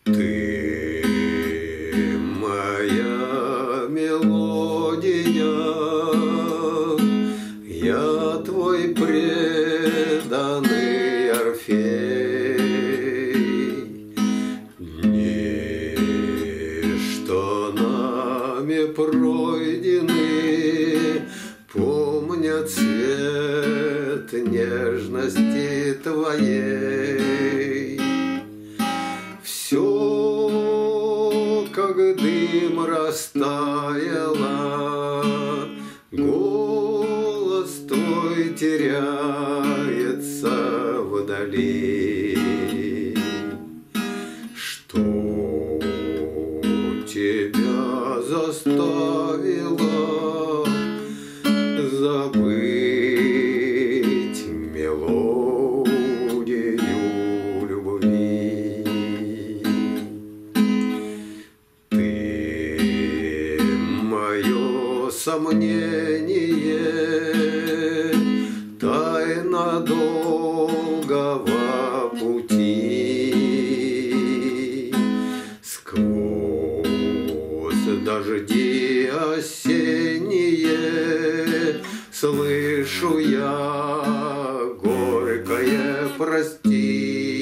Ты моя мелодия, я твой преданный Орфей. Ничто нами пройдены, помня цвет нежности твоей. Все, как дым, растаяло, голос твой теряется вдали. Что тебя заставило забыть мелодию любви? Ты мое сомнение, тайна долгого пути. Сквозь дожди осенние слышу я горькое прости.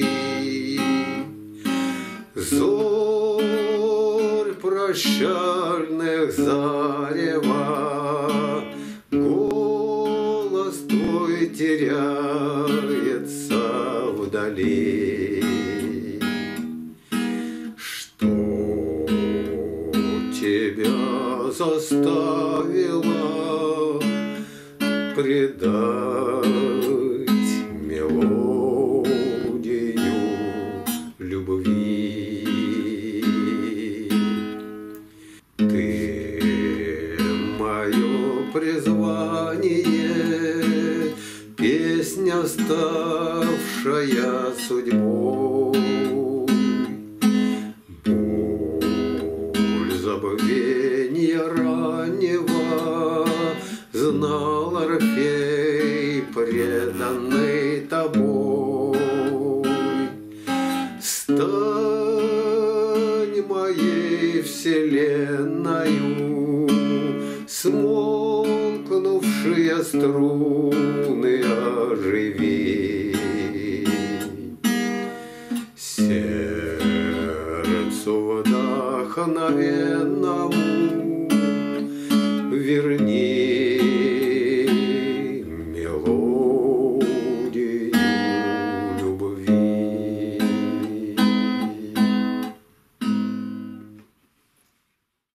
Зорь прощальных зарева, голос твой теряется вдали. Что тебя заставило предать мелодию любви? Ты мое призвание, песня, ставшая судьбой. Боль забвения раннего знал Орфей, преданный тобой. Стань моей вселенною, смолкнувшие струны оживи. Сердцу вдохновенному верни